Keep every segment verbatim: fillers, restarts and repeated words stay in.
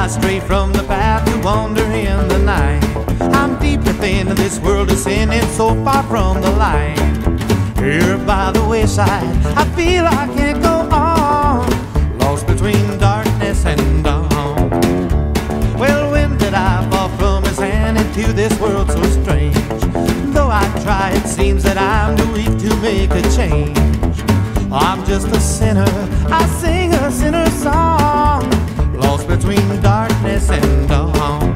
stray from the path to wander in the night. I'm deep within this world of sin and so far from the light. Here by the wayside, I feel I can't go on, lost between darkness and dawn. Well, when did I fall from his hand into this world so strange? Though I try, it seems that I'm too weak to make a change. I'm just a sinner, I sing a sinner's song, lost between darkness and dawn.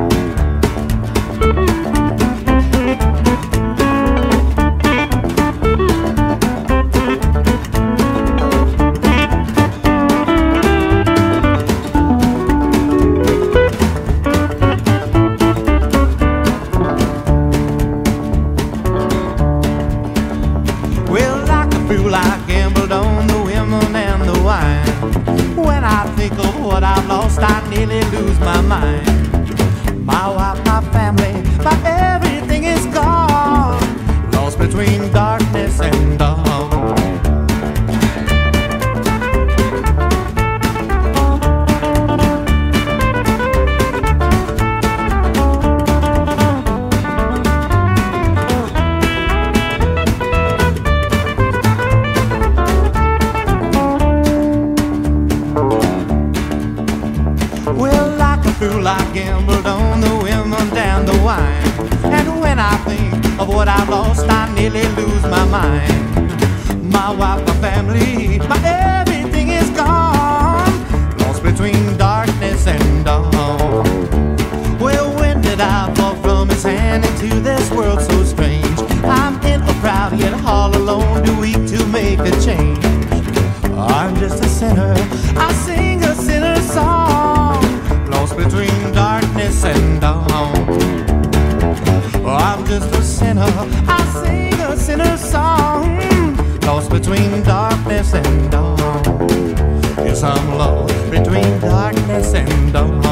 I gambled on the women and the wine. When I think of what I've lost, I nearly lose my mind. My wife, my family, my everything is gone, lost between darkness and dawn. I gambled on the women and the wine. And when I think of what I've lost, I nearly lose my mind. My wife, my family, my everything is gone, lost between darkness and dawn. Well, when did I fall from his hand into this world so strange? I'm in a crowd, yet all alone, too weak to make a change. I'm just a sinner, I sing a sinner's song, lost between darkness and dawn. I'm just a sinner, I sing a sinner's song, lost between darkness and dawn. Yes, I'm lost between darkness and dawn.